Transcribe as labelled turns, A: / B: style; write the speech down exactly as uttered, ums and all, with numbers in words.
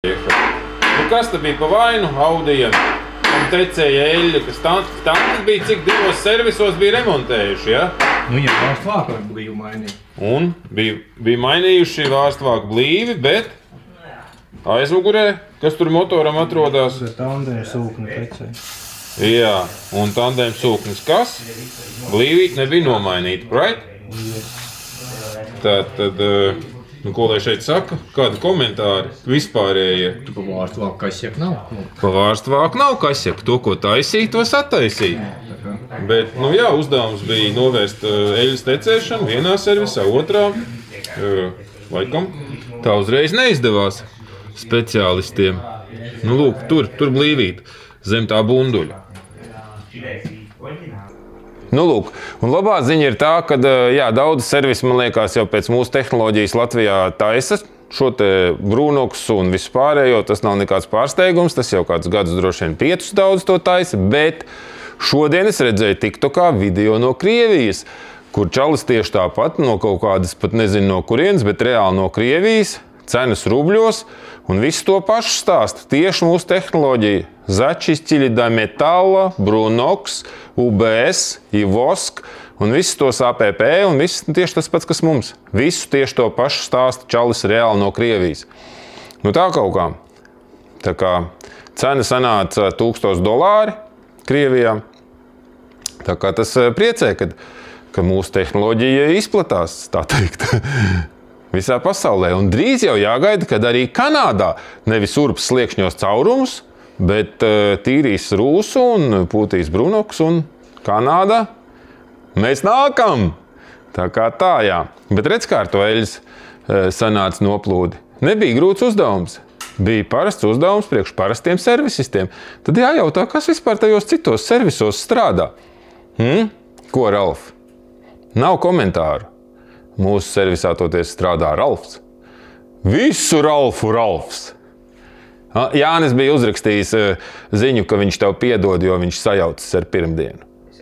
A: Nu, kas te bija pa vainu Audijam un tecēja eļļa, kas tankas bija, cik divos servisos bija remontējuši, ja?
B: Nu, ja vārstvāku blīvi mainīja.
A: Un bija, bija mainījuši vārstvāku blīvi, bet aizmugurē, kas tur motoram atrodās?
B: Tandēm sūkni tecēja.
A: Jā, un tandēm sūknis kas? Blīvīt nebija nomainīta, right? Tā tad... Nu, ko lai šeit saka? Kādi komentāri vispārējie?
B: Tu pa vārstvāku kasieku nav?
A: Pa vārstvāku nav kasieku. To, ko taisīt, to sataisīt. Bet, nu jā, uzdevums bija novērst eļļas tecēšanu vienā servisā, otrā. Laikam, tā uzreiz neizdevās speciālistiem. Nu, lūk, tur, tur blīvīt, zem tā bunduļa. Nu, lūk, un labā ziņa ir tā, ka jā, daudz servisi, man liekas, jau pēc mūsu tehnoloģijas Latvijā taisa šo te brūnoks un visu pārējo. Tas nav nekāds pārsteigums, tas jau kāds gadus droši vien piecus daudz to taisa, bet šodien es redzēju TikTokā video no Krievijas, kur čalis tieši tāpat no kaut kādas, pat nezinu no kurienes, bet reāli no Krievijas, cenas rubļos, un visu to pašu stāsta tieši mūsu tehnoloģija. Začistili da metala, Brunoks, U B S, Ivosk un visus tos A P P un viss tieši tas pats, kas mums. Visu tieši to pašu stāsta čalis reāli no Krievijas. Nu tā kaut kā. Tā kā cena sanāca tūkstoš dolāri Krievijā. Tā kā tas priecē, kad, ka mūsu tehnoloģija izplatās, tā teikt, visā pasaulē. Un drīz jau jāgaida, kad arī Kanādā nevis urpas sliekšņos caurumus, bet uh, tīrīs rūsu un pūtīs brunoks un Kanādā. Mēs nākam! Tā kā tā, jā. Bet redz, kā ar to eļļas uh, sanāca noplūdi. Nebija grūts uzdevums. Bija parasts uzdevums priekš parastiem servisistiem. Tad jājautā, kas vispār tajos citos servisos strādā? Hmm? Ko, Ralf? Nav komentāru. Mūsu servisā toties strādā Ralfs. Visu Ralfu Ralfs! Jānis bija uzrakstījis ziņu, ka viņš tev piedod, jo viņš sajaucis ar pirmdienu.